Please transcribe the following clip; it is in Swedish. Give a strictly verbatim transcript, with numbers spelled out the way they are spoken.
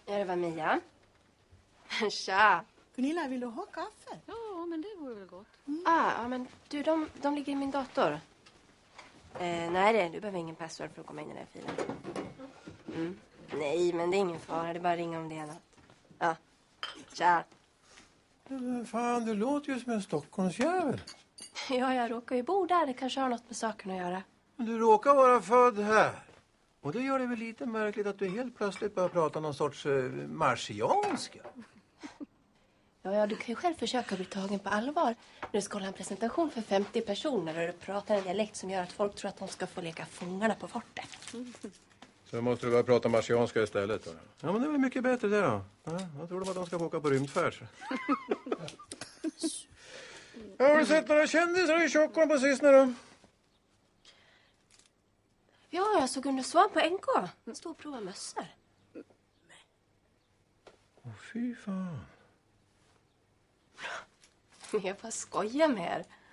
Ja, det var Mia. Tja. Gunilla, vill du ha kaffe? Ja, men det vore väl gott. Mm. Ah, ja, men du, de, de ligger i min dator. Eh, nej, det, du behöver ingen password för att komma in i den här filen. Mm. Nej, men det är ingen fara. Det är bara att ringa om det är något. Ja. Tja. Men fan, du låter ju som en Stockholmsjävel. Ja, jag råkar ju bo där. Det kanske har något med saken att göra. Men du råkar vara född här. Och det gör det väl lite märkligt att du helt plötsligt börjar prata någon sorts uh, marsianska. Ja, ja, du kan ju själv försöka bli tagen på allvar. När du ska hålla en presentation för femtio personer och du pratar en dialekt som gör att folk tror att de ska få leka fångarna på fortet. Så måste du börja prata marsianska istället då. Ja, men det är väl mycket bättre det då. Ja, jag tror de att de ska få åka på rymdfärd. Har du sett några kändisar i Stockholm på sistone då? Ja, jag såg Gunde Svan på N K. Han stod och provade mössor. Åh, fy fan. Jag bara skojar med er.